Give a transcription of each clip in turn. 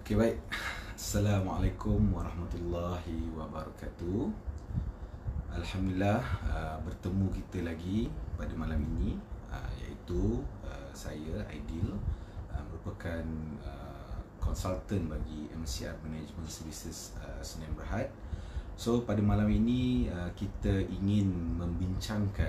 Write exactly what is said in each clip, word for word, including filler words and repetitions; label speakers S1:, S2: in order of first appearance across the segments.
S1: Okey, baik. Assalamualaikum warahmatullahi wabarakatuh. Alhamdulillah, uh, bertemu kita lagi pada malam ini, uh, iaitu uh, saya Aidil, uh, merupakan uh, konsultan bagi M C R Management Services uh, Sdn Bhd. So pada malam ini uh, kita ingin membincangkan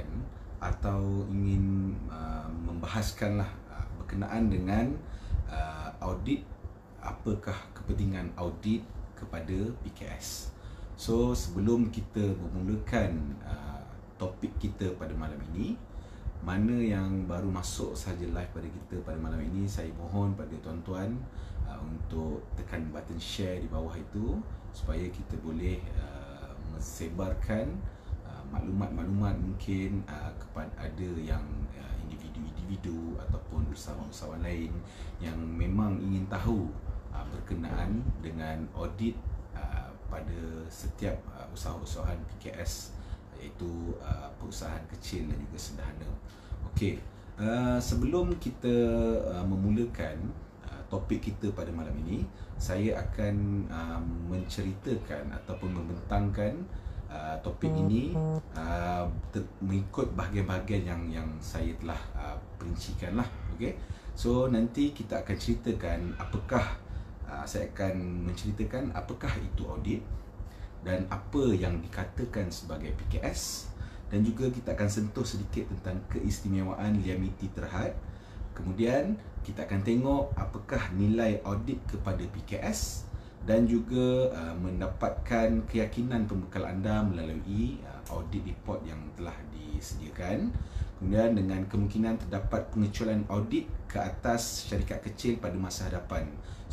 S1: atau ingin uh, membahaskanlah uh, berkenaan dengan uh, audit. Apakah kepentingan audit kepada P K S? So sebelum kita memulakan uh, topik kita pada malam ini, mana yang baru masuk saja live pada kita pada malam ini, saya mohon pada tuan-tuan uh, untuk tekan button share di bawah itu supaya kita boleh uh, mensebarkan uh, maklumat-maklumat mungkin uh, kepada ada yang uh, individu-individu ataupun usahawan-usahawan lain yang memang ingin tahu uh, berkenaan dengan audit uh, pada setiap uh, usaha-usahaan P K S, iaitu uh, perusahaan kecil dan juga sederhana. Okey, uh, sebelum kita uh, memulakan uh, topik kita pada malam ini, saya akan uh, menceritakan ataupun membentangkan uh, topik ini uh, mengikut bahagian-bahagian yang yang saya telah uh, perincikan lah. Okey, so nanti kita akan ceritakan apakah uh, saya akan menceritakan apakah itu audit dan apa yang dikatakan sebagai P K S, dan juga kita akan sentuh sedikit tentang keistimewaan liability terhad. Kemudian kita akan tengok apakah nilai audit kepada P K S dan juga uh, mendapatkan keyakinan pembekal anda melalui uh, audit report yang telah disediakan. Kemudian dengan kemungkinan terdapat pengecualian audit ke atas syarikat kecil pada masa hadapan.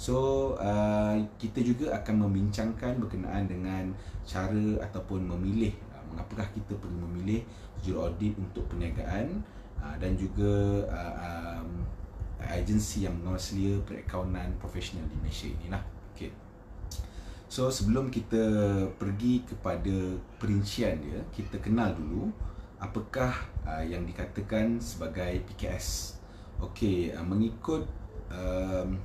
S1: So uh, kita juga akan membincangkan berkenaan dengan cara ataupun memilih uh, mengapakah kita perlu memilih juraaudit untuk perniagaan uh, dan juga uh, um, agensi yang mengawasia perakaunan profesional di Malaysia inilah. Okey. So sebelum kita pergi kepada perincian dia, kita kenal dulu apakah uh, yang dikatakan sebagai P K S. Okey, uh, mengikut um,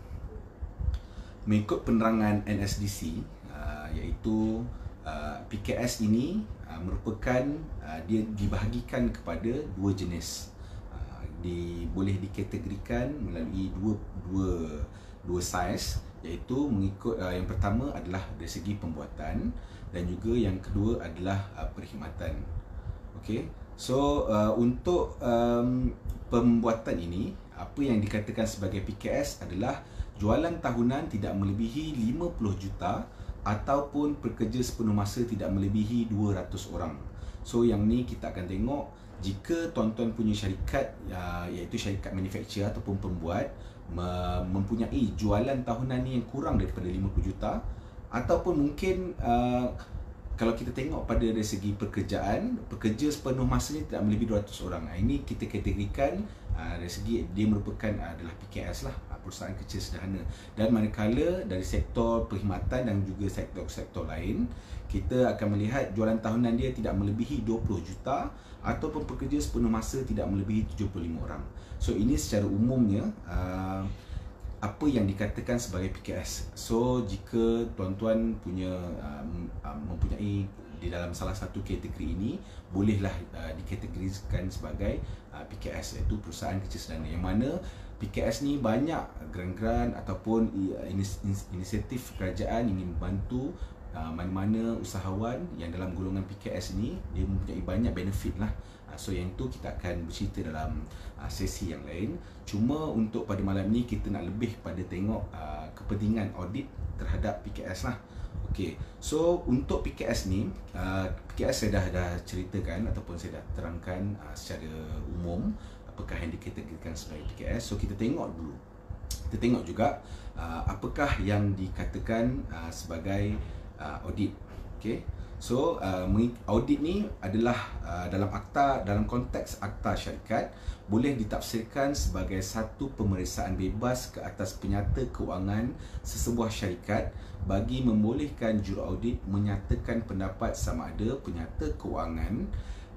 S1: mengikut penerangan N S D C, uh, iaitu uh, P K S ini uh, merupakan uh, dia dibahagikan kepada dua jenis. Uh, di boleh dikategorikan melalui dua dua dua saiz, iaitu mengikut uh, yang pertama adalah dari segi pembuatan dan juga yang kedua adalah uh, perkhidmatan. Okey. So uh, untuk um, pembuatan ini, apa yang dikatakan sebagai P K S adalah jualan tahunan tidak melebihi lima puluh juta ataupun pekerja sepenuh masa tidak melebihi dua ratus orang. So yang ni kita akan tengok jika tuan-tuan punya syarikat uh, iaitu syarikat manufacturer ataupun pembuat mempunyai jualan tahunan ni yang kurang daripada lima puluh juta, ataupun mungkin uh, kalau kita tengok pada dari segi pekerjaan, pekerja sepenuh masanya tidak melebihi dua ratus orang. Ini kita kategorikan uh, dari segi dia merupakan uh, adalah P K S lah, uh, perusahaan kecil sederhana. Dan manakala dari sektor perkhidmatan dan juga sektor-sektor lain, kita akan melihat jualan tahunan dia tidak melebihi dua puluh juta ataupun pekerja sepenuh masa tidak melebihi tujuh puluh lima orang. So ini secara umumnya uh, apa yang dikatakan sebagai P K S. So jika tuan-tuan punya um, um, mempunyai di dalam salah satu kategori ini, bolehlah uh, dikategorikan sebagai uh, P K S, iaitu perusahaan kecil sederhana, yang mana P K S ni banyak geran-geran ataupun inisiatif kerajaan ingin membantu uh, mana-mana usahawan yang dalam golongan P K S ini, dia mempunyai banyak benefit lah. So yang tu kita akan bercerita dalam uh, sesi yang lain. Cuma untuk pada malam ni kita nak lebih pada tengok uh, kepentingan audit terhadap P K S lah. Okey, so untuk P K S ni, uh, P K S saya dah dah ceritakan ataupun saya dah terangkan uh, secara umum apakah yang dikategorikan sebagai P K S. So kita tengok dulu. Kita tengok juga uh, apakah yang dikatakan uh, sebagai uh, audit. Okey. So uh, audit ni adalah uh, dalam akta, dalam konteks akta syarikat, boleh ditafsirkan sebagai satu pemeriksaan bebas ke atas penyata keuangan sesebuah syarikat bagi membolehkan juraaudit menyatakan pendapat sama ada penyata keuangan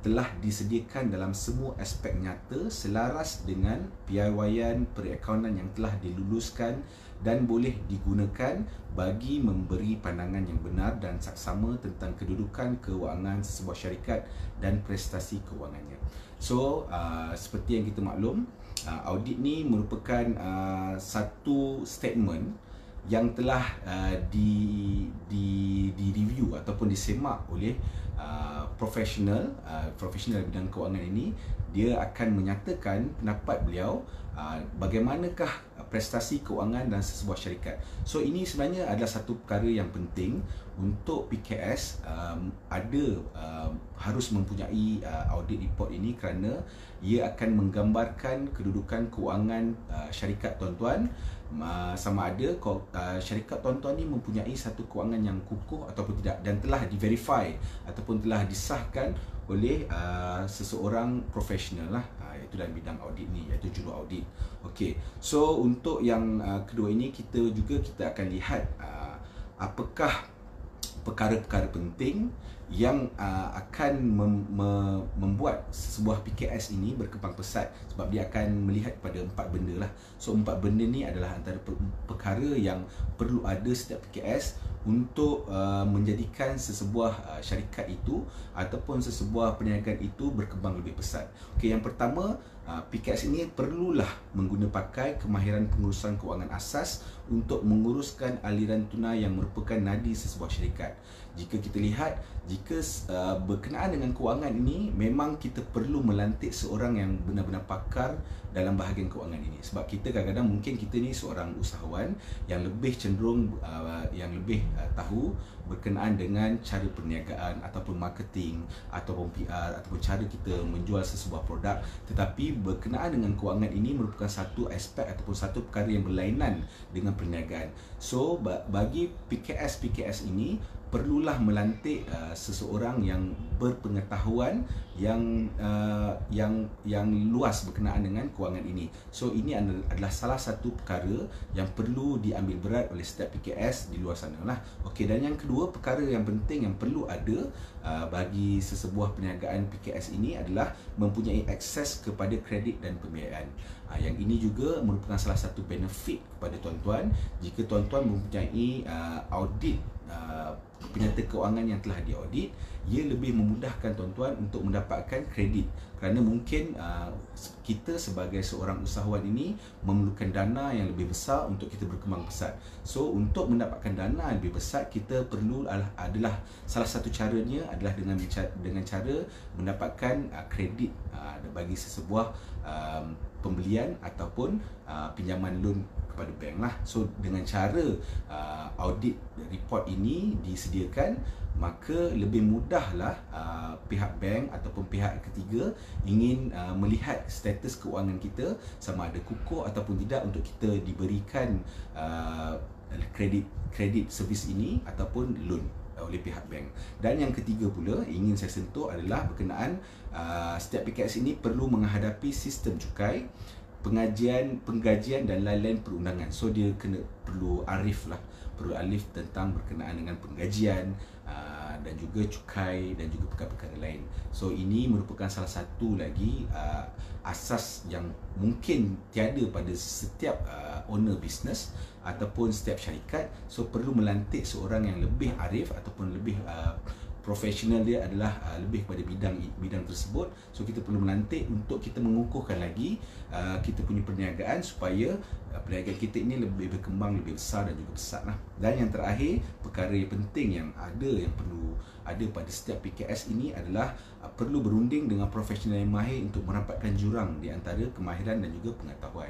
S1: telah disediakan dalam semua aspek nyata selaras dengan piawaian perakaunan yang telah diluluskan dan boleh digunakan bagi memberi pandangan yang benar dan saksama tentang kedudukan kewangan sebuah syarikat dan prestasi kewangannya. So, uh, seperti yang kita maklum, uh, audit ni merupakan uh, satu statement yang telah uh, di di di review ataupun disemak oleh uh, profesional uh, profesional bidang kewangan ini. Dia akan menyatakan pendapat beliau uh, bagaimanakah prestasi kewangan dan sesebuah syarikat. So ini sebenarnya adalah satu perkara yang penting untuk P K S um, ada um, harus mempunyai uh, audit report ini kerana ia akan menggambarkan kedudukan kewangan uh, syarikat tuan-tuan, uh, sama ada uh, syarikat tuan-tuan ni mempunyai satu kewangan yang kukuh ataupun tidak dan telah di-verify ataupun telah disahkan oleh uh, seseorang profesional lah, uh, iaitu dalam bidang audit ni, iaitu juru audit. Okey, so untuk yang uh, kedua ini kita juga kita akan lihat uh, apakah perkara-perkara penting yang uh, akan mem, me, membuat sebuah P K S ini berkembang pesat, sebab dia akan melihat pada empat benda lah. So empat benda ni adalah antara perkara yang perlu ada setiap P K S untuk uh, menjadikan sesebuah uh, syarikat itu ataupun sesebuah perniagaan itu berkembang lebih pesat. Okey, yang pertama, uh, P K S ini perlulah mengguna pakai kemahiran pengurusan kewangan asas untuk menguruskan aliran tunai yang merupakan nadi sesebuah syarikat. Jika kita lihat, jika uh, berkenaan dengan kewangan ini, memang kita perlu melantik seorang yang benar-benar pakar dalam bahagian kewangan ini. Sebab kita kadang-kadang mungkin kita ni seorang usahawan yang lebih cenderung uh, yang lebih uh, tahu berkenaan dengan cara perniagaan ataupun marketing ataupun P R ataupun cara kita menjual sesebuah produk, tetapi berkenaan dengan kewangan ini merupakan satu aspek ataupun satu perkara yang berlainan dengan perniagaan. So bagi P K S P K S ini perlulah melantik uh, seseorang yang berpengetahuan yang uh, yang yang luas berkenaan dengan kewangan ini. So ini adalah salah satu perkara yang perlu diambil berat oleh setiap P K S di luar sana lah. Okey, dan yang kedua, perkara yang penting yang perlu ada uh, bagi sesebuah perniagaan P K S ini adalah mempunyai akses kepada kredit dan pembiayaan. Uh, yang ini juga merupakan salah satu benefit kepada tuan-tuan jika tuan-tuan mempunyai uh, audit uh, penyata kewangan yang telah diaudit. Ia lebih memudahkan tuan-tuan untuk mendapatkan kredit, kerana mungkin uh, kita sebagai seorang usahawan ini memerlukan dana yang lebih besar untuk kita berkembang pesat. So untuk mendapatkan dana yang lebih besar, kita perlu adalah, adalah salah satu caranya adalah dengan dengan cara mendapatkan uh, kredit uh, bagi sesebuah um, pembelian ataupun uh, pinjaman loan kepada bank lah. So dengan cara uh, audit report ini disediakan, maka lebih mudahlah uh, pihak bank ataupun pihak ketiga ingin uh, melihat status kewangan kita sama ada kukuh ataupun tidak untuk kita diberikan uh, kredit kredit servis ini ataupun loan oleh pihak bank. Dan yang ketiga pula ingin saya sentuh adalah berkenaan uh, setiap P K S ini perlu menghadapi sistem cukai, pengajian, penggajian dan lain-lain perundangan. So dia kena perlu arif lah, perlu arif tentang berkenaan dengan penggajian uh, dan juga cukai dan juga perkara-perkara lain. So ini merupakan salah satu lagi uh, asas yang mungkin tiada pada setiap uh, owner business ataupun setiap syarikat. So perlu melantik seorang yang lebih arif ataupun lebih uh, profesional, dia adalah uh, lebih kepada bidang bidang tersebut. So kita perlu melantik untuk kita mengukuhkan lagi uh, kita punya perniagaan supaya uh, perniagaan kita ini lebih berkembang, lebih besar dan juga besar lah. Dan yang terakhir, perkara yang penting yang ada yang perlu ada pada setiap P K S ini adalah uh, perlu berunding dengan profesional yang mahir untuk merapatkan jurang di antara kemahiran dan juga pengetahuan.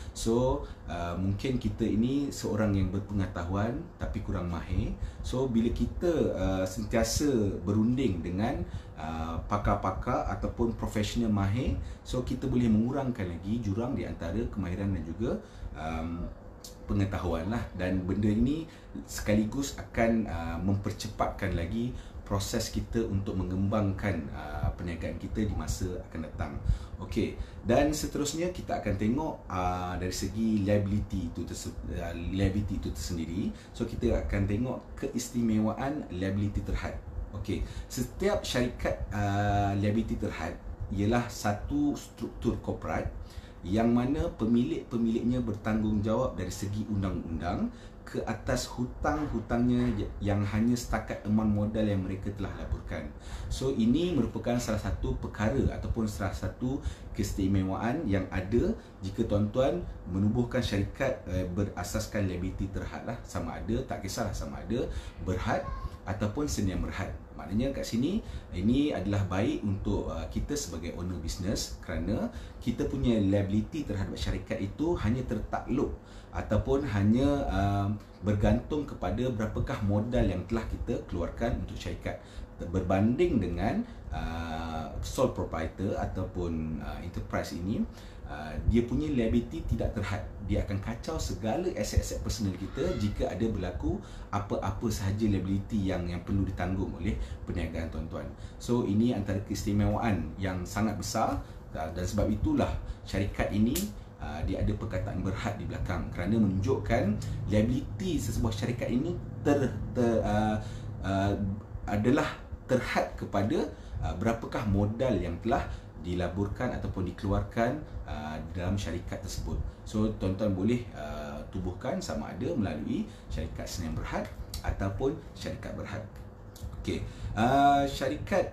S1: So uh, mungkin kita ini seorang yang berpengetahuan tapi kurang mahir. So bila kita uh, sentiasa berunding dengan uh, pakar-pakar ataupun profesional mahir, so kita boleh mengurangkan lagi jurang di antara kemahiran dan juga um, pengetahuan lah. Dan benda ini sekaligus akan uh, mempercepatkan lagi proses kita untuk mengembangkan uh, perniagaan kita di masa akan datang. Okey, dan seterusnya kita akan tengok uh, dari segi liability itu uh, liability itu tersendiri. So kita akan tengok keistimewaan liability terhad. Okey, setiap syarikat uh, liability terhad ialah satu struktur korporat yang mana pemilik-pemiliknya bertanggungjawab dari segi undang-undang ke atas hutang-hutangnya yang hanya setakat eman modal yang mereka telah laburkan. So ini merupakan salah satu perkara ataupun salah satu keistimewaan yang ada jika tuan-tuan menubuhkan syarikat uh, berasaskan liability terhad lah. Sama ada, tak kisahlah sama ada berhad ataupun senyam berhad. Maknanya kat sini ini adalah baik untuk uh, kita sebagai owner business kerana kita punya liability terhadap syarikat itu hanya tertakluk ataupun hanya uh, bergantung kepada berapakah modal yang telah kita keluarkan untuk syarikat berbanding dengan uh, sole proprietor ataupun uh, enterprise ini. Uh, dia punya liability tidak terhad. Dia akan kacau segala aset-aset personal kita jika ada berlaku apa-apa sahaja liability yang yang perlu ditanggung oleh perniagaan tuan-tuan. So ini antara keistimewaan yang sangat besar uh, dan sebab itulah syarikat ini uh, dia ada perkataan berhad di belakang kerana menunjukkan liability sesebuah syarikat ini ter, ter uh, uh, adalah terhad kepada uh, berapakah modal yang telah dilaburkan ataupun dikeluarkan uh, dalam syarikat tersebut. So tuan-tuan boleh uh, tubuhkan sama ada melalui syarikat senyam berhad ataupun syarikat berhad. Okey, uh, syarikat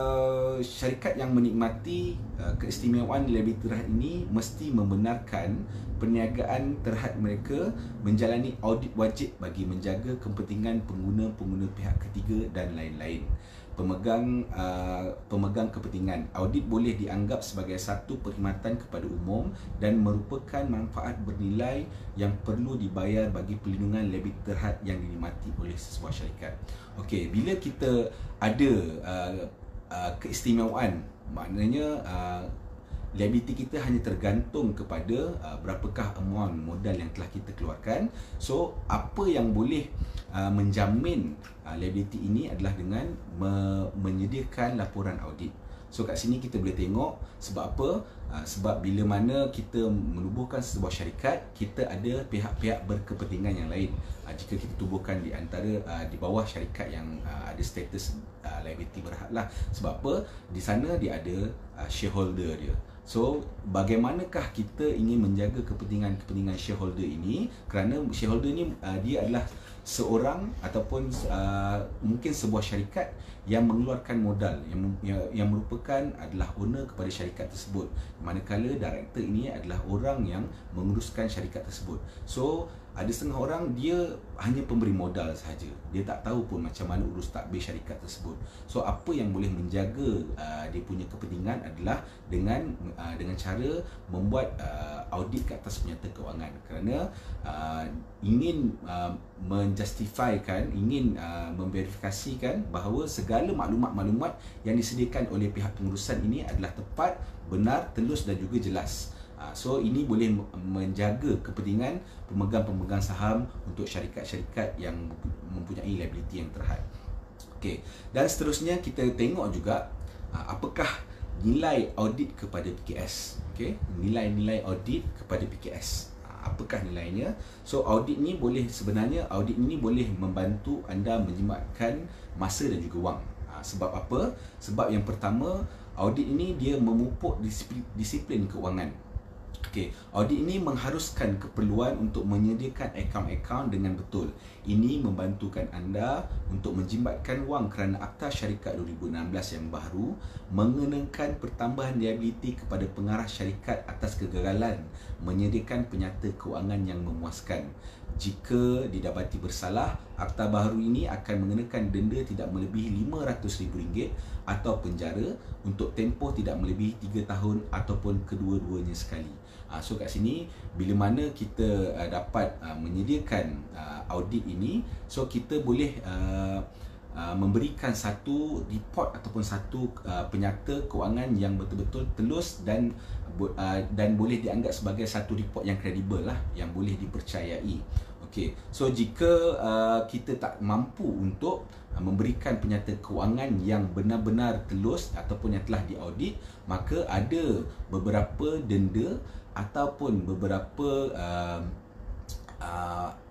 S1: uh, syarikat yang menikmati uh, keistimewaan liability terhad ini mesti membenarkan perniagaan terhad mereka menjalani audit wajib bagi menjaga kepentingan pengguna-pengguna pihak ketiga dan lain-lain. Pemegang uh, pemegang kepentingan. Audit boleh dianggap sebagai satu perkhidmatan kepada umum dan merupakan manfaat bernilai yang perlu dibayar bagi pelindungan liability terhad yang dinikmati oleh sesebuah syarikat. Okey, bila kita ada uh, uh, keistimewaan, maknanya uh, liability kita hanya tergantung kepada uh, berapakah amount modal yang telah kita keluarkan. So apa yang boleh uh, menjamin uh, liability ini adalah dengan me menyediakan laporan audit. So kat sini kita boleh tengok sebab apa? Uh, sebab bila mana kita menubuhkan sebuah syarikat, kita ada pihak-pihak berkepentingan yang lain. Uh, jika kita tubuhkan di antara uh, di bawah syarikat yang uh, ada status uh, liability berhad lah. Sebab apa? Di sana dia ada uh, shareholder dia. So, bagaimanakah kita ingin menjaga kepentingan-kepentingan shareholder ini? Kerana shareholder ni uh, dia adalah seorang ataupun uh, mungkin sebuah syarikat yang mengeluarkan modal yang, yang yang merupakan adalah owner kepada syarikat tersebut. Manakala director ini adalah orang yang menguruskan syarikat tersebut. So, ada setengah orang dia hanya pemberi modal sahaja. Dia tak tahu pun macam mana urus takbir syarikat tersebut. So apa yang boleh menjaga uh, dia punya kepentingan adalah dengan uh, dengan cara membuat uh, audit ke atas penyata kewangan. Kerana uh, ingin uh, menjustifikan, ingin uh, memverifikasikan bahawa segala maklumat-maklumat yang disediakan oleh pihak pengurusan ini adalah tepat, benar, telus dan juga jelas. So ini boleh menjaga kepentingan pemegang-pemegang saham untuk syarikat-syarikat yang mempunyai liability yang terhad. Okey, dan seterusnya kita tengok juga apakah nilai audit kepada P K S. Okey, nilai-nilai audit kepada P K S. Apakah nilainya? So audit ni boleh sebenarnya audit ini boleh membantu anda menjimatkan masa dan juga wang. Sebab apa? Sebab yang pertama, audit ini dia memupuk disiplin, disiplin keuangan. Okey, audit ini mengharuskan keperluan untuk menyediakan akaun-akaun dengan betul. Ini membantukan anda untuk menjimatkan wang kerana Akta Syarikat dua ribu enam belas yang baru mengenakan pertambahan liability kepada pengarah syarikat atas kegagalan menyediakan penyata keuangan yang memuaskan. Jika didapati bersalah, akta baru ini akan mengenakan denda tidak melebihi lima ratus ribu ringgit atau penjara untuk tempoh tidak melebihi tiga tahun ataupun kedua-duanya sekali. Uh, so kat sini bila mana kita uh, dapat uh, menyediakan uh, audit ini, so kita boleh uh, uh, memberikan satu report ataupun satu uh, penyata keuangan yang betul-betul telus dan uh, dan boleh dianggap sebagai satu report yang kredibel lah, yang boleh dipercayai. Okey, so jika uh, kita tak mampu untuk uh, memberikan penyata keuangan yang benar-benar telus ataupun yang telah diaudit, maka ada beberapa denda ataupun beberapa uh, uh,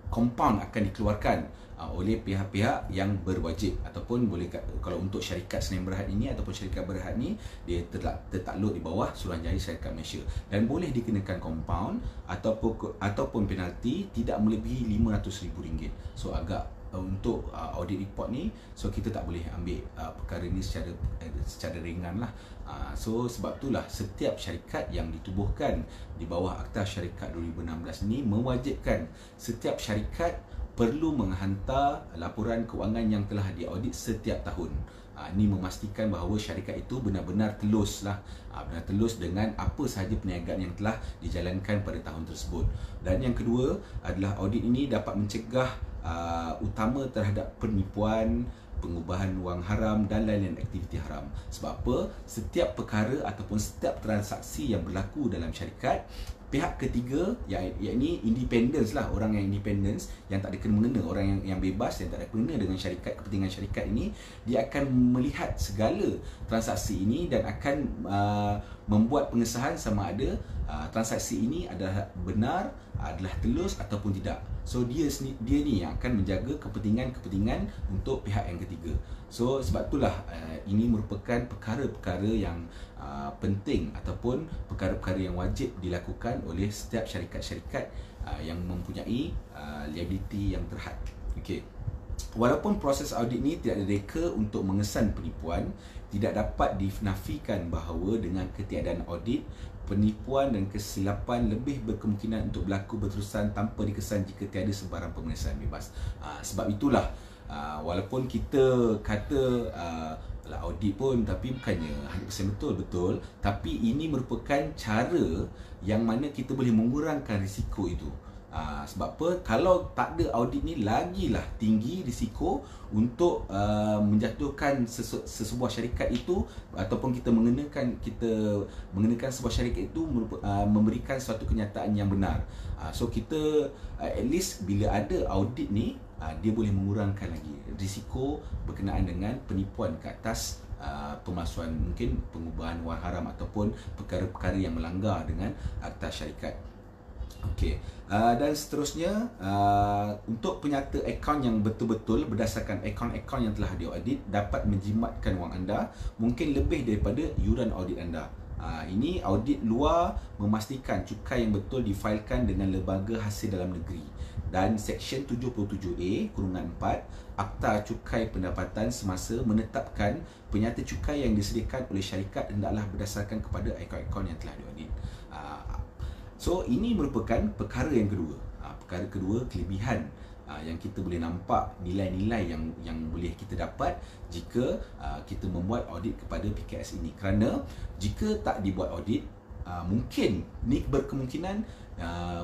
S1: compound akan dikeluarkan uh, oleh pihak-pihak yang berwajib, ataupun boleh kalau untuk syarikat Senin Berhad ini ataupun syarikat Berhad ni, dia tertakluk di bawah Suruhanjaya Syarikat Malaysia dan boleh dikenakan compound ataupun ataupun penalti tidak melebihi lima ratus ribu ringgit. So agak uh, untuk uh, audit report ni, so kita tak boleh ambil uh, perkara ni secara uh, secara ringan lah. Uh, so sebab itulah setiap syarikat yang ditubuhkan di bawah Akta Syarikat dua ribu enam belas ni mewajibkan setiap syarikat perlu menghantar laporan kewangan yang telah diaudit setiap tahun. Uh, ini memastikan bahawa syarikat itu benar-benar telus lah, uh, benar telus dengan apa sahaja perniagaan yang telah dijalankan pada tahun tersebut. Dan yang kedua adalah audit ini dapat mencegah uh, utama terhadap penipuan, pengubahan wang haram dan lain-lain aktiviti haram. Sebab apa? Setiap perkara ataupun setiap transaksi yang berlaku dalam syarikat, pihak ketiga, iaitu independence lah, orang yang independence, yang tak ada kena-mengena, orang yang, yang bebas, yang tak ada kena dengan syarikat, kepentingan syarikat ini, dia akan melihat segala transaksi ini dan akan uh, membuat pengesahan sama ada uh, transaksi ini adalah benar, adalah telus ataupun tidak. So dia dia ni yang akan menjaga kepentingan-kepentingan untuk pihak yang ketiga. So sebab itulah uh, ini merupakan perkara-perkara yang uh, penting ataupun perkara-perkara yang wajib dilakukan oleh setiap syarikat-syarikat uh, yang mempunyai uh, liability yang terhad. Okey. Walaupun proses audit ni tidak ada reka untuk mengesan penipuan, tidak dapat dinafikan bahawa dengan ketiadaan audit, penipuan dan kesilapan lebih berkemungkinan untuk berlaku berterusan tanpa dikesan jika tiada sebarang pemeriksaan bebas. Uh, sebab itulah uh, walaupun kita kata uh, lah audit pun, tapi bukannya one hundred percent betul-betul, tapi ini merupakan cara yang mana kita boleh mengurangkan risiko itu. Uh, sebab apa? Kalau tak ada audit ni, lagilah tinggi risiko untuk uh, menjatuhkan sesu, sesebuah syarikat itu, ataupun kita mengenakan kita mengenakan sebuah syarikat itu uh, memberikan suatu kenyataan yang benar. Uh, so kita uh, at least bila ada audit ni, uh, dia boleh mengurangkan lagi risiko berkenaan dengan penipuan ke atas uh, pemalsuan, mungkin pengubahan wang haram ataupun perkara-perkara yang melanggar dengan akta syarikat. Okey, uh, dan seterusnya uh, untuk penyata akaun yang betul-betul berdasarkan akaun-akaun yang telah diaudit dapat menjimatkan wang anda mungkin lebih daripada yuran audit anda. Uh, ini audit luar memastikan cukai yang betul difailkan dengan lembaga hasil dalam negeri, dan Seksyen tujuh puluh tujuh A kurungan empat Akta Cukai Pendapatan semasa menetapkan penyata cukai yang disediakan oleh syarikat hendaklah berdasarkan kepada akaun-akaun yang telah diaudit. Uh, So ini merupakan perkara yang kedua. Ha, perkara kedua, kelebihan ha, yang kita boleh nampak, nilai-nilai yang yang boleh kita dapat jika ha, kita membuat audit kepada P K S ini. Kerana jika tak dibuat audit, ha, mungkin ni berkemungkinan ha,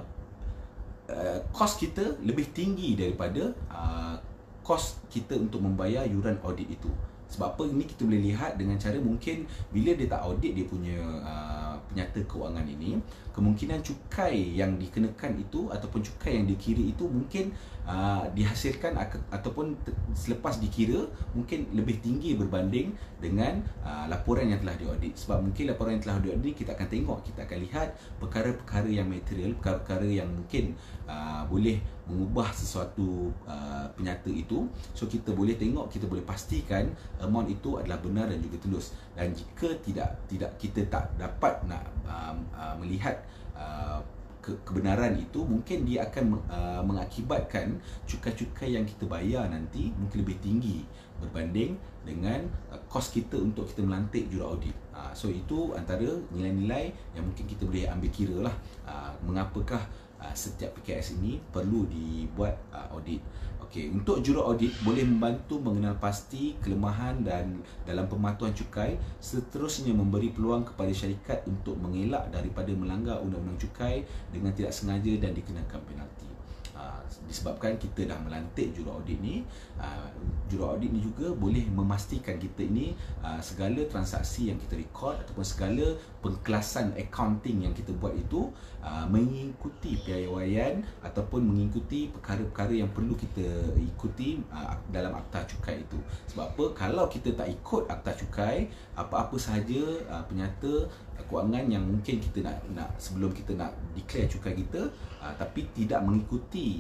S1: uh, kos kita lebih tinggi daripada uh, kos kita untuk membayar yuran audit itu. Sebab apa? Ini kita boleh lihat dengan cara mungkin bila dia tak audit dia punya uh, penyata kewangan ini, kemungkinan cukai yang dikenakan itu ataupun cukai yang dikira itu mungkin uh, dihasilkan ataupun selepas dikira mungkin lebih tinggi berbanding dengan uh, laporan yang telah diaudit. Sebab mungkin laporan yang telah diaudit kita akan tengok, kita akan lihat perkara-perkara yang material, perkara-perkara yang mungkin uh, boleh mengubah sesuatu uh, penyata itu. So kita boleh tengok, kita boleh pastikan amount itu adalah benar dan juga telus. Dan jika tidak tidak kita tak dapat nak uh, uh, melihat uh, ke, kebenaran itu, mungkin dia akan uh, mengakibatkan cukai-cukai yang kita bayar nanti mungkin lebih tinggi berbanding dengan uh, kos kita untuk kita melantik juraaudit. Uh, so itu antara nilai-nilai yang mungkin kita boleh ambil kira lah, uh, mengapakah Uh, setiap P K S ini perlu dibuat uh, audit. Okey, untuk juraaudit boleh membantu mengenal pasti kelemahan dan dalam pematuhan cukai, seterusnya memberi peluang kepada syarikat untuk mengelak daripada melanggar undang-undang cukai dengan tidak sengaja dan dikenakan penalti. Uh, disebabkan kita dah melantik juraaudit ni, uh, juraaudit ni juga boleh memastikan kita ini uh, segala transaksi yang kita record ataupun segala pengkelasan accounting yang kita buat itu uh, mengikuti piawaian ataupun mengikuti perkara-perkara yang perlu kita ikuti uh, dalam akta cukai itu. Sebab apa? Kalau kita tak ikut akta cukai, apa-apa sahaja uh, penyata kewangan yang mungkin kita nak nak sebelum kita nak declare cukai kita uh, tapi tidak mengikuti uh,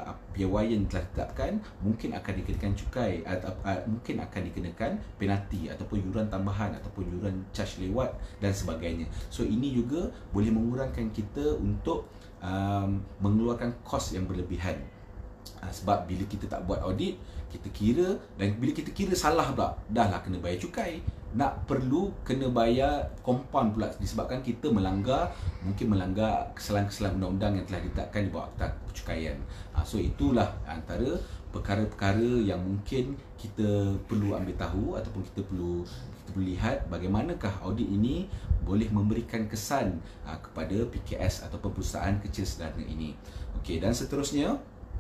S1: uh, piawaian yang telah ditetapkan, mungkin akan dikenakan cukai atau uh, mungkin akan dikenakan penalti ataupun yuran tambahan ataupun yuran charge lewat dan sebagainya. So ini juga boleh mengurangkan kita untuk um, mengeluarkan kos yang berlebihan. Uh, sebab bila kita tak buat audit, kita kira, dan bila kita kira salah pula, dah lah kena bayar cukai, nak perlu kena bayar compound pula disebabkan kita melanggar, mungkin melanggar kesalahan-kesalahan undang-undang yang telah ditetapkan di bawah Akta Percukaian. Ha, so itulah antara perkara-perkara yang mungkin kita perlu ambil tahu ataupun kita perlu kita perlu lihat bagaimanakah audit ini boleh memberikan kesan ha, kepada P K S ataupun perusahaan kecil sederhana ini. Okey, dan seterusnya,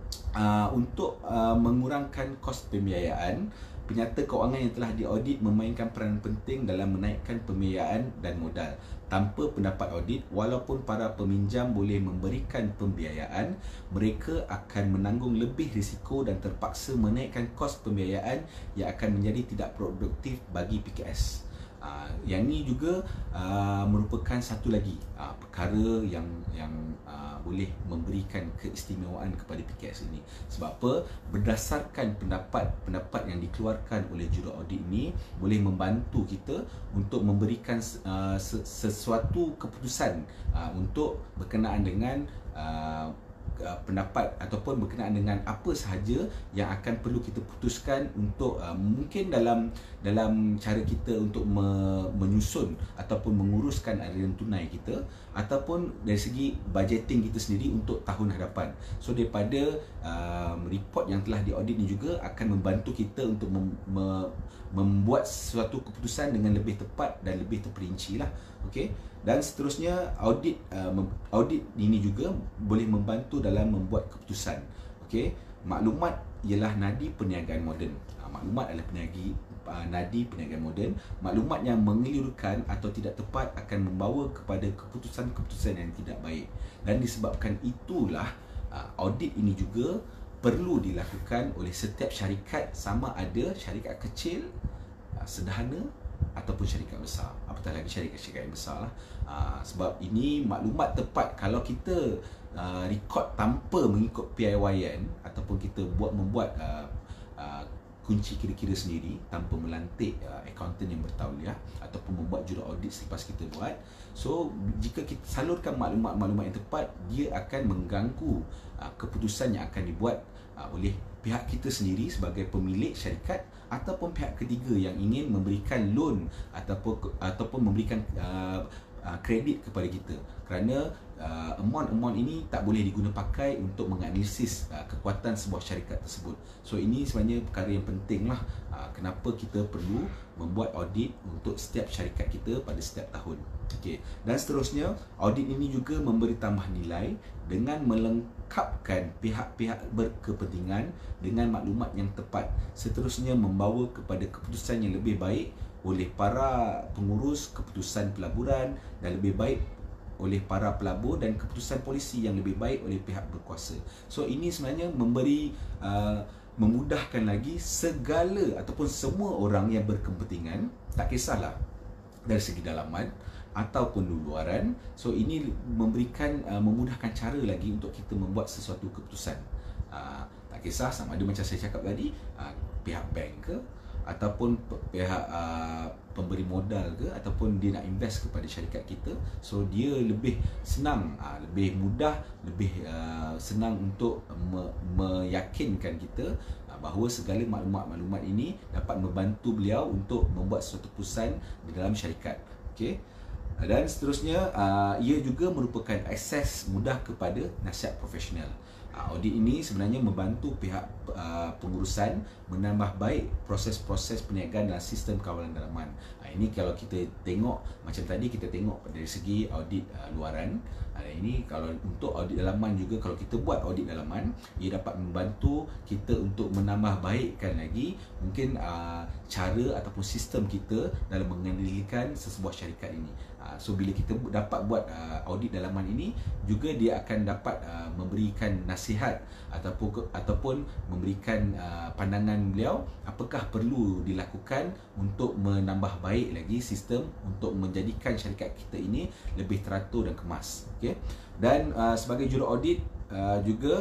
S1: Uh, untuk uh, mengurangkan kos pembiayaan, penyata kewangan yang telah diaudit memainkan peranan penting dalam menaikkan pembiayaan dan modal. Tanpa pendapat audit, walaupun para peminjam boleh memberikan pembiayaan, mereka akan menanggung lebih risiko dan terpaksa menaikkan kos pembiayaan yang akan menjadi tidak produktif bagi P K S. Uh, yang ni juga uh, merupakan satu lagi uh, perkara yang yang uh, boleh memberikan keistimewaan kepada P K S ini. Sebab apa? Berdasarkan pendapat-pendapat yang dikeluarkan oleh juraaudit ini boleh membantu kita untuk memberikan uh, sesuatu keputusan uh, untuk berkenaan dengan uh, pendapat ataupun berkenaan dengan apa sahaja yang akan perlu kita putuskan untuk uh, mungkin dalam dalam cara kita untuk me, menyusun ataupun menguruskan aliran tunai kita, ataupun dari segi budgeting kita sendiri untuk tahun hadapan. So daripada um, report yang telah diaudit ni juga akan membantu kita untuk mem, me, membuat suatu keputusan dengan lebih tepat dan lebih terperinci lah. Okey. Dan seterusnya, audit uh, audit ini juga boleh membantu dalam membuat keputusan. Okey, maklumat ialah nadi perniagaan moden. Uh, maklumat adalah peniagi uh, nadi perniagaan moden. Maklumat yang mengelirukan atau tidak tepat akan membawa kepada keputusan-keputusan yang tidak baik. Dan disebabkan itulah uh, audit ini juga perlu dilakukan oleh setiap syarikat, sama ada syarikat kecil, uh, sederhana ataupun syarikat besar, apatah lagi syarikat-syarikat yang besar lah. Uh, sebab ini maklumat tepat. Kalau kita uh, record tanpa mengikut piawaian ataupun kita buat membuat uh, uh, kunci kira-kira sendiri tanpa melantik uh, accountant yang bertauliah ataupun membuat juraaudit selepas kita buat, so jika kita salurkan maklumat-maklumat yang tepat, dia akan mengganggu uh, keputusan yang akan dibuat uh, oleh pihak kita sendiri sebagai pemilik syarikat ataupun pihak ketiga yang ingin memberikan loan ataupun ataupun memberikan uh, uh, kredit kepada kita, kerana uh, amount-amount ini tak boleh diguna pakai untuk menganalisis uh, kekuatan sebuah syarikat tersebut. So ini sebenarnya perkara yang penting lah, uh, kenapa kita perlu membuat audit untuk setiap syarikat kita pada setiap tahun. Okey, dan seterusnya, audit ini juga memberi tambah nilai dengan melengkapkan pihak-pihak berkepentingan dengan maklumat yang tepat, seterusnya membawa kepada keputusan yang lebih baik oleh para pengurus keputusan pelaburan dan lebih baik oleh para pelabur, dan keputusan polisi yang lebih baik oleh pihak berkuasa. So ini sebenarnya memberi uh, memudahkan lagi segala ataupun semua orang yang berkepentingan, tak kisahlah dari segi dalaman ataupun luaran. So ini memberikan uh, memudahkan cara lagi untuk kita membuat sesuatu keputusan. Uh, tak kisah sama ada macam saya cakap tadi, uh, pihak bank ke ataupun pihak uh, pemberi modal ke, ataupun dia nak invest kepada syarikat kita. So dia lebih senang, uh, lebih mudah, lebih uh, senang untuk me meyakinkan kita uh, bahawa segala maklumat-maklumat ini dapat membantu beliau untuk membuat suatu keputusan di dalam syarikat. Okey. Dan seterusnya, uh, ia juga merupakan akses mudah kepada nasihat profesional. Uh, audit ini sebenarnya membantu pihak uh, pengurusan menambah baik proses-proses perniagaan dan sistem kawalan dalaman. Uh, ini kalau kita tengok, macam tadi kita tengok dari segi audit uh, luaran. Uh, ini kalau untuk audit dalaman juga, kalau kita buat audit dalaman, ia dapat membantu kita untuk menambah baikkan lagi mungkin uh, cara ataupun sistem kita dalam mengendalikan sesebuah syarikat ini. So bila kita dapat buat uh, audit dalaman ini, juga dia akan dapat uh, memberikan nasihat ataupun ataupun memberikan uh, pandangan beliau apakah perlu dilakukan untuk menambah baik lagi sistem untuk menjadikan syarikat kita ini lebih teratur dan kemas. Okey. Dan uh, sebagai juraaudit uh, juga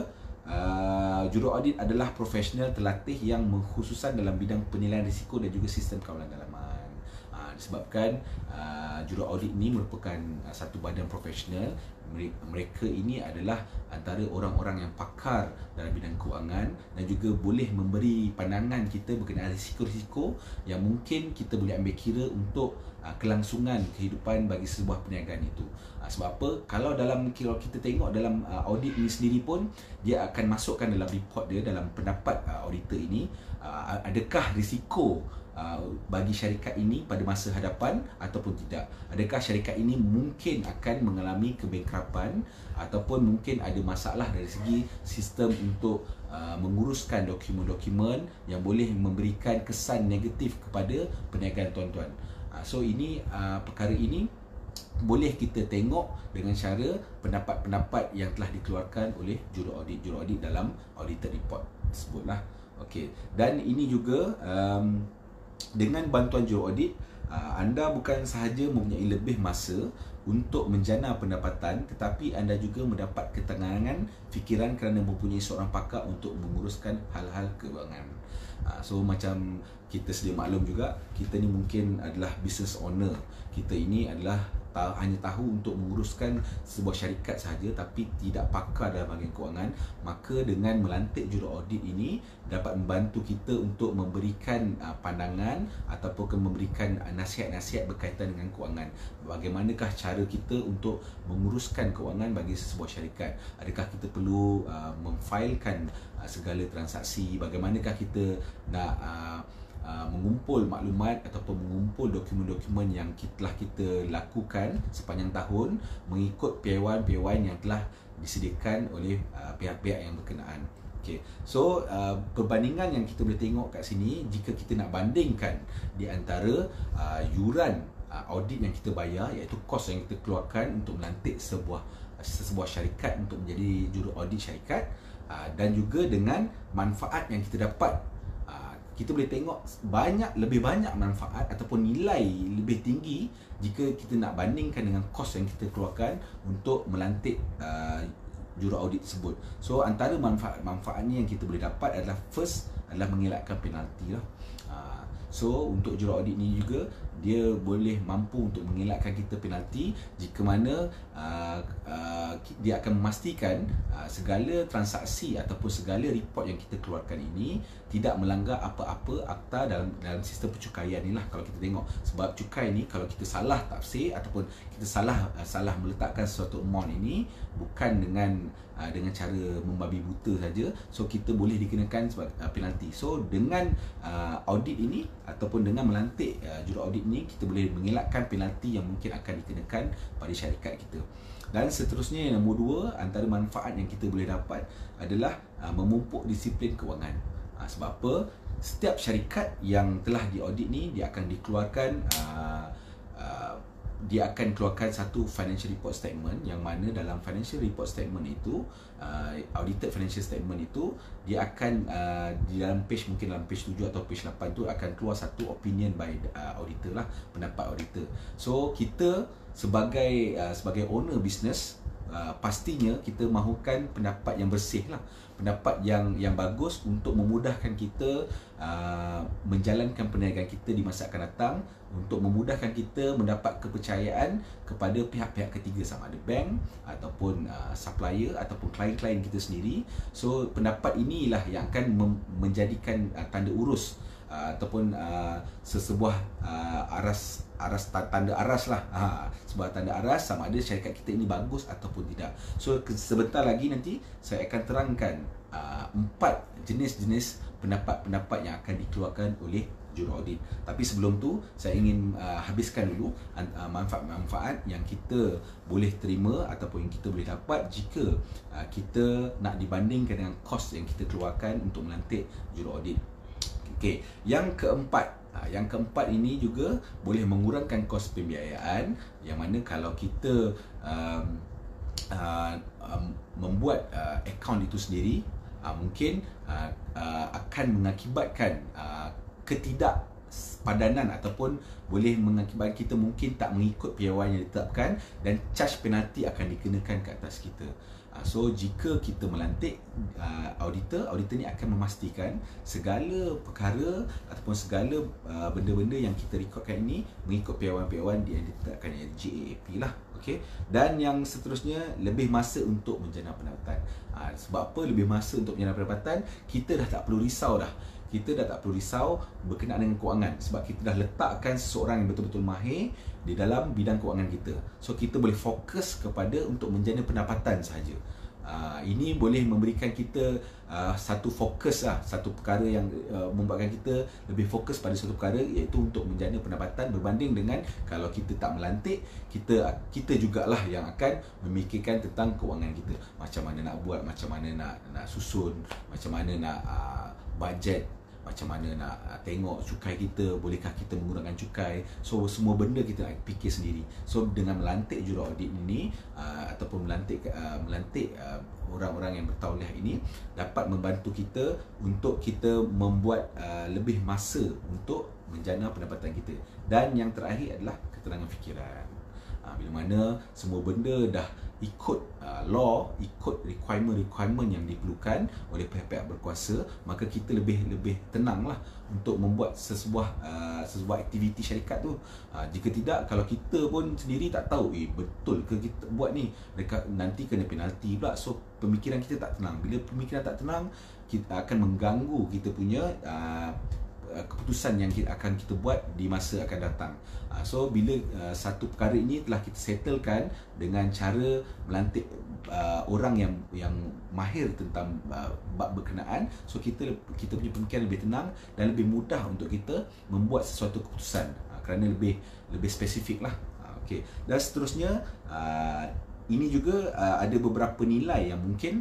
S1: uh, juru audit adalah profesional terlatih yang mengkhususan dalam bidang penilaian risiko dan juga sistem kawalan dalaman. Uh, disebabkan uh, juru audit ini merupakan uh, satu badan profesional. Mereka ini adalah antara orang-orang yang pakar dalam bidang kewangan dan juga boleh memberi pandangan kita berkenaan risiko-risiko yang mungkin kita boleh ambil kira untuk uh, kelangsungan kehidupan bagi sebuah perniagaan itu. Uh, sebab apa? Kalau dalam kalau kita tengok dalam uh, audit ini sendiri pun, dia akan masukkan dalam report dia, dalam pendapat uh, auditor ini, uh, adakah risiko Uh, bagi syarikat ini pada masa hadapan ataupun tidak. Adakah syarikat ini mungkin akan mengalami kebangkrapan ataupun mungkin ada masalah dari segi sistem untuk uh, menguruskan dokumen-dokumen yang boleh memberikan kesan negatif kepada perniagaan tuan-tuan. Uh, so ini uh, perkara ini boleh kita tengok dengan cara pendapat-pendapat yang telah dikeluarkan oleh juru audit juru audit dalam audited report tersebutlah. Okey, dan ini juga um, dengan bantuan juru audit, anda bukan sahaja mempunyai lebih masa untuk menjana pendapatan, tetapi anda juga mendapat ketenangan fikiran kerana mempunyai seorang pakar untuk menguruskan hal-hal keuangan. So macam kita sedia maklum juga, kita ni mungkin adalah business owner. Kita ini adalah hanya tahu untuk menguruskan sebuah syarikat sahaja tapi tidak pakar dalam bahagian kewangan. Maka dengan melantik juru audit ini dapat membantu kita untuk memberikan uh, pandangan ataupun memberikan uh, nasihat-nasihat berkaitan dengan kewangan. Bagaimanakah cara kita untuk menguruskan kewangan bagi sebuah syarikat? Adakah kita perlu uh, memfailkan uh, segala transaksi? Bagaimanakah kita nak uh, Uh, mengumpul maklumat ataupun mengumpul dokumen-dokumen yang kita, telah kita lakukan sepanjang tahun mengikut piawaian-piawaian yang telah disediakan oleh uh, pihak-pihak yang berkenaan. Okay. So uh, perbandingan yang kita boleh tengok kat sini, jika kita nak bandingkan di antara uh, yuran uh, audit yang kita bayar, iaitu kos yang kita keluarkan untuk melantik sebuah sebuah syarikat untuk menjadi juru audit syarikat, uh, dan juga dengan manfaat yang kita dapat, kita boleh tengok banyak lebih banyak manfaat ataupun nilai lebih tinggi jika kita nak bandingkan dengan kos yang kita keluarkan untuk melantik uh, juru audit tersebut. So antara manfaat-manfaatnya yang kita boleh dapat adalah, first adalah mengelakkan penalti lah. Uh, so untuk juru audit ni juga dia boleh mampu untuk mengelakkan kita penalti jika mana uh, uh, dia akan memastikan uh, segala transaksi ataupun segala report yang kita keluarkan ini tidak melanggar apa-apa akta dalam dalam sistem percukaian ni lah. Kalau kita tengok, sebab cukai ni kalau kita salah tafsir ataupun kita salah uh, salah meletakkan suatu amount ini bukan dengan uh, dengan cara membabi buta saja, so kita boleh dikenakan sebab uh, penalti. So dengan uh, audit ini ataupun dengan melantik uh, juru audit ini, kita boleh mengelakkan penalti yang mungkin akan dikenakan pada syarikat kita. Dan seterusnya, yang nombor dua, antara manfaat yang kita boleh dapat adalah uh, memupuk disiplin kewangan. Uh, sebab apa? Setiap syarikat yang telah diaudit ni, dia akan dikeluarkan uh, uh, dia akan keluarkan satu financial report statement, yang mana dalam financial report statement itu, uh, audited financial statement itu, dia akan uh, di dalam page, mungkin dalam page tujuh atau page lapan tu akan keluar satu opinion by uh, auditor lah, pendapat auditor. So kita sebagai uh, sebagai owner business, uh, pastinya kita mahukan pendapat yang bersih lah, pendapat yang yang bagus untuk memudahkan kita uh, menjalankan perniagaan kita di masa akan datang, untuk memudahkan kita mendapat kepercayaan kepada pihak-pihak ketiga, sama ada bank ataupun uh, supplier ataupun klien-klien kita sendiri. So pendapat inilah yang akan menjadikan uh, tanda urus uh, ataupun uh, sesebuah uh, aras aras tanda aras lah, ha, sebuah tanda aras sama ada syarikat kita ini bagus ataupun tidak. So sebentar lagi nanti saya akan terangkan uh, empat jenis-jenis pendapat-pendapat yang akan dikeluarkan oleh juru audit. Tapi sebelum tu, saya ingin uh, habiskan dulu uh, manfaat-manfaat yang kita boleh terima ataupun yang kita boleh dapat jika uh, kita nak dibandingkan dengan kos yang kita keluarkan untuk melantik juru audit. Okey, yang keempat, uh, yang keempat ini juga boleh mengurangkan kos pembiayaan, yang mana kalau kita um, uh, um, membuat uh, akaun itu sendiri, uh, mungkin uh, uh, akan mengakibatkan uh, ketidakpadanan ataupun boleh mengakibatkan kita mungkin tak mengikut piawaian yang ditetapkan dan charge penalti akan dikenakan ke atas kita. So jika kita melantik uh, auditor, auditor ni akan memastikan segala perkara ataupun segala uh, benda-benda yang kita rekodkan ini mengikut piawan-piawan yang ditetapkan oleh J A A P lah. Okay. Dan yang seterusnya, lebih masa untuk menjana pendapatan. uh, Sebab apa lebih masa untuk menjana pendapatan? Kita dah tak perlu risau dah Kita dah tak perlu risau berkenaan dengan kewangan, sebab kita dah letakkan seseorang yang betul-betul mahir di dalam bidang kewangan kita. So kita boleh fokus kepada untuk menjana pendapatan sahaja. Uh, ini boleh memberikan kita uh, satu fokus lah, satu perkara yang uh, membuatkan kita lebih fokus pada satu perkara, iaitu untuk menjana pendapatan, berbanding dengan kalau kita tak melantik, kita kita jugalah yang akan memikirkan tentang kewangan kita, macam mana nak buat, macam mana nak nak susun, macam mana nak uh, bajet, macam mana nak uh, tengok cukai kita, bolehkah kita menggunakan cukai. So semua benda kita nak fikir sendiri. So dengan melantik juraaudit ini uh, ataupun melantik uh, melantik uh, orang-orang yang bertauliah ini dapat membantu kita untuk kita membuat uh, lebih masa untuk menjana pendapatan kita. Dan yang terakhir adalah ketenangan fikiran. uh, Bila mana semua benda dah ikut uh, law, ikut requirement-requirement yang diperlukan oleh pihak-pihak berkuasa, maka kita lebih lebih tenanglah untuk membuat sesebuah uh, sesebuah aktiviti syarikat tu. Uh, jika tidak, kalau kita pun sendiri tak tahu, eh betul ke kita buat ni, dekat nanti kena penalti pula. So pemikiran kita tak tenang. Bila pemikiran tak tenang, kita akan mengganggu kita punya uh, keputusan yang kita akan kita buat di masa akan datang. So bila uh, satu perkara ini telah kita settlekan dengan cara melantik uh, orang yang yang mahir tentang uh, bab berkenaan, so kita kita punya pemikiran lebih tenang dan lebih mudah untuk kita membuat sesuatu keputusan, uh, kerana lebih lebih spesifik lah. Uh, okay. Dan seterusnya, uh, ini juga uh, ada beberapa nilai yang mungkin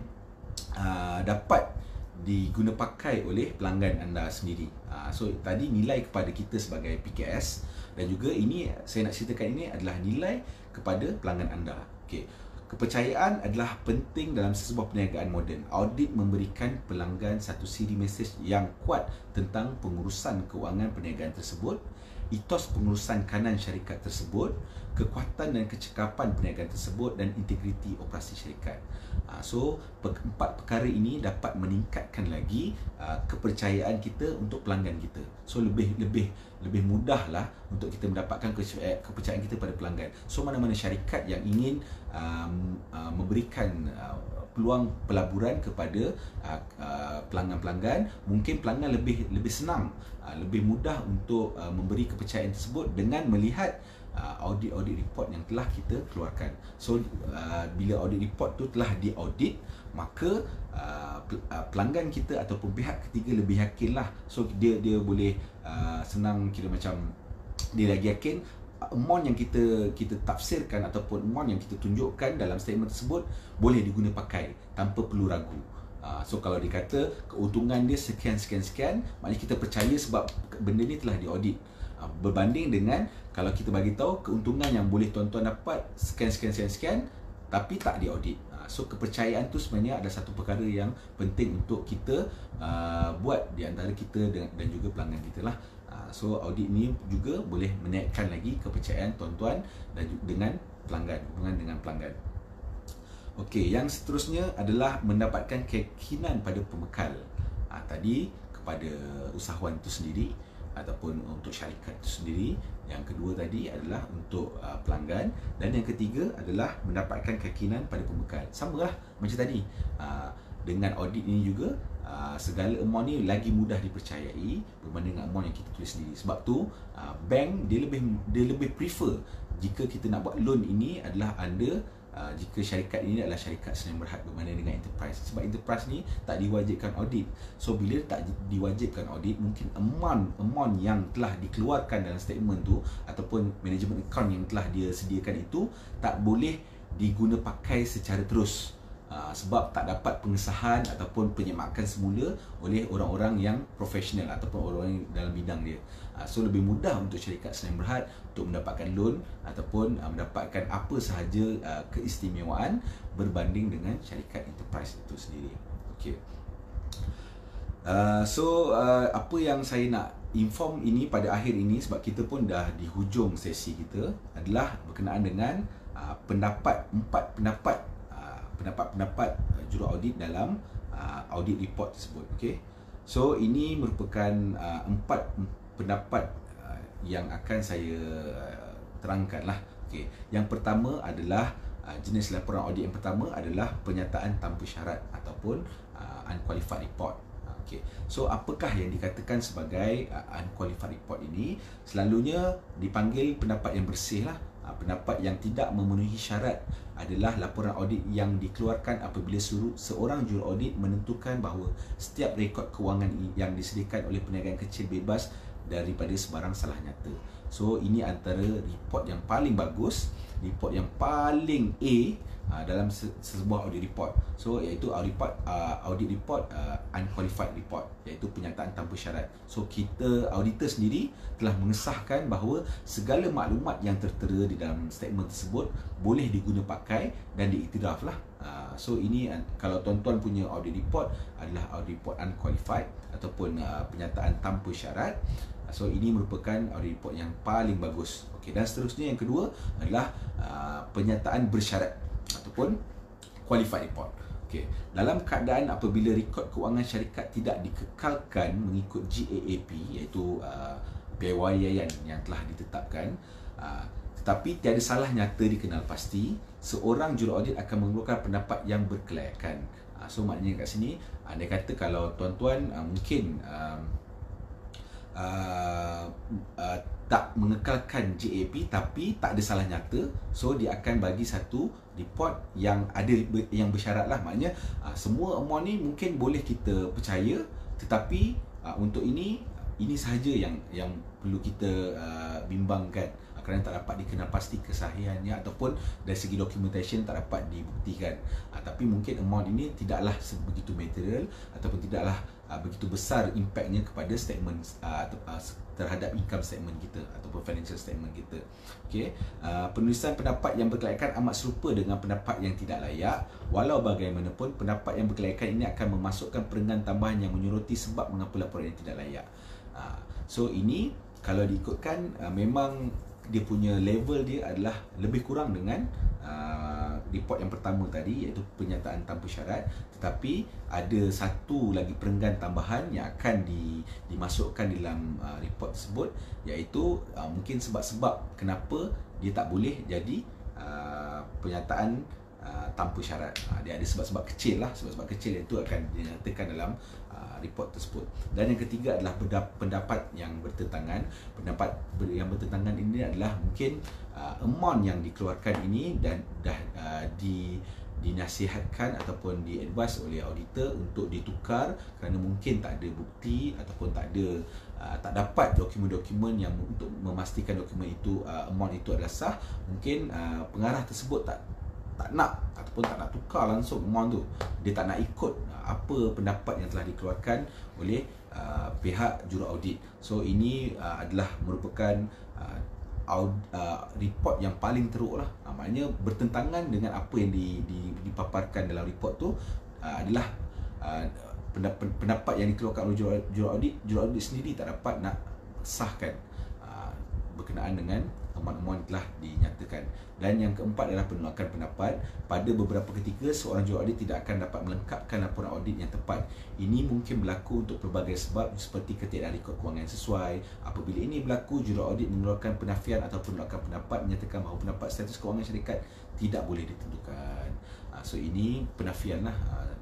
S1: uh, dapat diguna pakai oleh pelanggan anda sendiri. Uh, so tadi nilai kepada kita sebagai P K S, dan juga ini saya nak ceritakan ini adalah nilai kepada pelanggan anda. Okey. Kepercayaan adalah penting dalam sesebuah perniagaan moden. Audit memberikan pelanggan satu siri mesej yang kuat tentang pengurusan kewangan perniagaan tersebut, etos pengurusan kanan syarikat tersebut, kekuatan dan kecekapan perniagaan tersebut, dan integriti operasi syarikat. Uh, so empat perkara ini dapat meningkatkan lagi uh, kepercayaan kita untuk pelanggan kita. So lebih lebih lebih mudahlah untuk kita mendapatkan kepercayaan kita pada pelanggan. So mana-mana syarikat yang ingin um, uh, memberikan uh, peluang pelaburan kepada uh, uh, pelanggan-pelanggan, mungkin pelanggan lebih lebih senang, uh, lebih mudah untuk uh, memberi kepercayaan tersebut dengan melihat uh, audit-audit report yang telah kita keluarkan. So uh, bila audit report tu telah diaudit, maka uh, pelanggan kita ataupun pihak ketiga lebih yakinlah. So dia dia boleh uh, senang kira macam dia lagi yakin amount yang kita kita tafsirkan ataupun amount yang kita tunjukkan dalam statement tersebut boleh diguna pakai tanpa perlu ragu. Uh, so kalau dikata keuntungan dia sekian sekian sekian, maknanya kita percaya sebab benda ni telah diaudit. Uh, berbanding dengan kalau kita bagi tahu keuntungan yang boleh tuan-tuan dapat sekian sekian sekian sekian tapi tak diaudit. Uh, so kepercayaan tu sebenarnya adalah satu perkara yang penting untuk kita uh, buat di antara kita dan, dan juga pelanggan kita lah. So audit ni juga boleh menaikkan lagi kepercayaan tuan-tuan dan dengan pelanggan, hubungan dengan pelanggan. Okey, yang seterusnya adalah mendapatkan keyakinan pada pembekal. Ha, tadi kepada usahawan itu sendiri ataupun untuk syarikat itu sendiri. Yang kedua tadi adalah untuk uh, pelanggan, dan yang ketiga adalah mendapatkan keyakinan pada pembekal. Samalah macam tadi. Uh, dengan audit ini juga uh, segala amount ni lagi mudah dipercayai berbanding dengan amount yang kita tulis sendiri. Sebab tu uh, bank dia lebih dia lebih prefer jika kita nak buat loan ini adalah under uh, jika syarikat ini adalah syarikat Senayan Berhad berbanding dengan enterprise. Sebab enterprise ni tak diwajibkan audit. So bila tak diwajibkan audit, mungkin amount amount yang telah dikeluarkan dalam statement tu ataupun management account yang telah dia sediakan itu tak boleh diguna pakai secara terus. Uh, sebab tak dapat pengesahan ataupun penyemakan semula oleh orang-orang yang profesional ataupun orang-orang dalam bidang dia. Uh, so lebih mudah untuk syarikat Senayan Berhad untuk mendapatkan loan ataupun uh, mendapatkan apa sahaja uh, keistimewaan berbanding dengan syarikat enterprise itu sendiri. Okay. Uh, so uh, apa yang saya nak inform ini pada akhir ini, sebab kita pun dah di hujung sesi kita, adalah berkenaan dengan uh, pendapat empat pendapat pendapat-pendapat uh, juraaudit dalam uh, audit report tersebut. Okey. So ini merupakan uh, empat pendapat uh, yang akan saya uh, terangkanlah. Okey. Yang pertama adalah uh, jenis laporan audit yang pertama adalah penyataan tanpa syarat ataupun uh, unqualified report. Okay. So apakah yang dikatakan sebagai uh, unqualified report ini? Selalunya dipanggil pendapat yang bersih lah. Uh, pendapat yang tidak memenuhi syarat adalah laporan audit yang dikeluarkan apabila suruh seorang juraudit menentukan bahawa setiap rekod kewangan yang disediakan oleh perniagaan kecil bebas daripada sebarang salah nyata. So ini antara report yang paling bagus, report yang paling A uh, dalam se sebuah audit report. So iaitu audit report, uh, audit report uh, unqualified report, iaitu penyataan tanpa syarat. So kita auditor sendiri telah mengesahkan bahawa segala maklumat yang tertera di dalam statement tersebut boleh diguna pakai dan diiktiraf lah. Uh, so ini uh, kalau tuan-tuan punya audit report adalah audit report unqualified ataupun uh, penyataan tanpa syarat. So ini merupakan audit report yang paling bagus. Okey, dan seterusnya yang kedua adalah uh, penyataan bersyarat ataupun qualified report. Okey, dalam keadaan apabila rekod kewangan syarikat tidak dikekalkan mengikut G A A P, iaitu uh, biayawayan yang telah ditetapkan, uh, tetapi tiada salah nyata dikenal pasti, seorang juraudit akan mengeluarkan pendapat yang berkelayakan. Uh, so maknanya kat sini anda kata kalau tuan-tuan uh, mungkin um, Uh, uh, tak mengekalkan G A P tapi tak ada salah nyata, so dia akan bagi satu report yang ada yang bersyarat lah. Maknanya uh, semua amount ni mungkin boleh kita percaya, tetapi uh, untuk ini ini sahaja yang yang perlu kita uh, bimbangkan uh, kerana tak dapat dikenal pasti kesahihannya ataupun dari segi documentation tak dapat dibuktikan. Uh, tapi mungkin amount ini tidaklah sebegitu material ataupun tidaklah Uh, begitu besar impactnya kepada statement uh, uh, terhadap income statement kita ataupun financial statement kita. Okey, uh, penulisan pendapat yang berkelayakan amat serupa dengan pendapat yang tidak layak. Walau bagaimanapun, pendapat yang berkelayakan ini akan memasukkan perenggan tambahan yang menyoroti sebab mengapa laporan yang tidak layak. Uh, so ini kalau diikutkan uh, memang dia punya level dia adalah lebih kurang dengan uh, report yang pertama tadi, iaitu penyataan tanpa syarat, tetapi ada satu lagi perenggan tambahan yang akan di, dimasukkan dalam uh, report tersebut, iaitu uh, mungkin sebab-sebab kenapa dia tak boleh jadi uh, penyataan uh, tanpa syarat. Uh, dia ada sebab-sebab kecil lah, sebab-sebab kecil itu akan dinyatakan dalam uh, report tersebut. Dan yang ketiga adalah pendapat yang bertentangan. Pendapat yang bertentangan ini adalah mungkin uh, amount yang dikeluarkan ini dan dah uh, di dinasihatkan ataupun diadvise oleh auditor untuk ditukar kerana mungkin tak ada bukti ataupun tak ada uh, tak dapat dokumen-dokumen yang untuk memastikan dokumen itu uh, amount itu adalah sah. Mungkin uh, pengarah tersebut tak tak nak ataupun tak nak tukar langsung amount tu, dia tak nak ikut uh, apa pendapat yang telah dikeluarkan oleh uh, pihak juraudit. So ini uh, adalah merupakan uh, Aud, uh, report yang paling teruk lah. uh, Maknanya bertentangan dengan apa yang di, di, dipaparkan dalam report tu uh, adalah uh, pendapat, pendapat yang dikeluarkan oleh juraudit. Juraudit sendiri tak dapat nak sahkan uh, berkenaan dengan amount-amount telah dinyatakan. Dan yang keempat adalah penolakan pendapat. Pada beberapa ketika seorang juraudit tidak akan dapat melengkapkan laporan audit yang tepat. Ini mungkin berlaku untuk pelbagai sebab seperti ketiadaan rekod kewangan yang sesuai. Apabila ini berlaku, juraudit mengeluarkan penafian atau penolakan pendapat menyatakan bahawa pendapat status kewangan syarikat tidak boleh ditentukan. So ini penafian lah.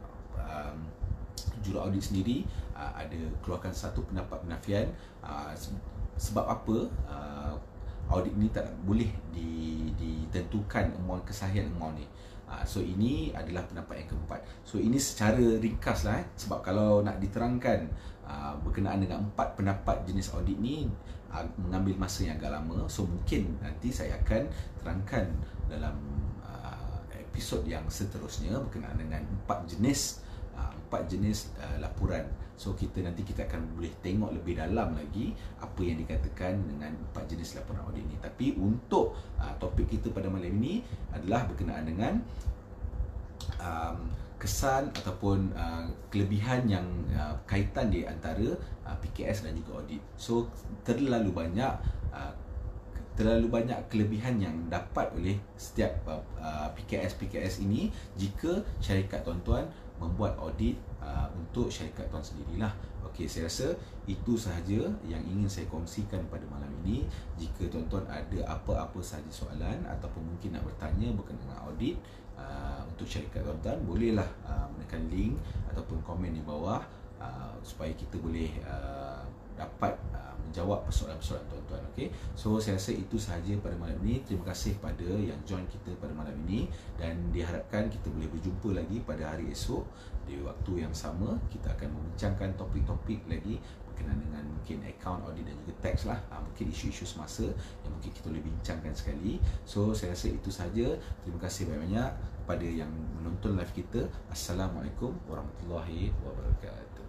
S1: Um, juraudit sendiri uh, ada keluarkan satu pendapat penafian. Uh, sebab apa uh, audit ni tak boleh di, ditentukan amount kesahihan amount ni. Uh, so ini adalah pendapat yang keempat. So ini secara ringkas lah eh. Sebab kalau nak diterangkan uh, berkenaan dengan empat pendapat jenis audit ni uh, mengambil masa yang agak lama. So mungkin nanti saya akan terangkan dalam uh, episod yang seterusnya berkenaan dengan empat jenis uh, empat jenis uh, laporan. So kita nanti kita akan boleh tengok lebih dalam lagi apa yang dikatakan dengan empat jenis laporan audit ni. Tapi untuk uh, topik kita pada malam ini adalah berkenaan dengan um, kesan ataupun uh, kelebihan yang uh, kaitan di antara uh, P K S dan juga audit. So terlalu banyak uh, terlalu banyak kelebihan yang dapat oleh setiap uh, P K S P K S ini jika syarikat tuan-tuan membuat audit uh, untuk syarikat tuan sendirilah. Okey, saya rasa itu sahaja yang ingin saya kongsikan pada malam ini. Jika tuan-tuan ada apa-apa sahaja soalan ataupun mungkin nak bertanya berkenaan dengan audit uh, untuk syarikat tuan-tuan, bolehlah uh, menekan link ataupun komen di bawah uh, supaya kita boleh uh, dapat uh, menjawab persoalan-persoalan tuan-tuan. Okey, so saya rasa itu sahaja pada malam ini. Terima kasih pada yang join kita pada malam ini, dan diharapkan kita boleh berjumpa lagi pada hari esok di waktu yang sama. Kita akan membincangkan topik-topik lagi berkenaan dengan mungkin account audit dan juga tax lah, ha, mungkin isu-isu semasa yang mungkin kita boleh bincangkan sekali. So saya rasa itu sahaja. Terima kasih banyak-banyak kepada yang menonton live kita. Assalamualaikum warahmatullahi wabarakatuh.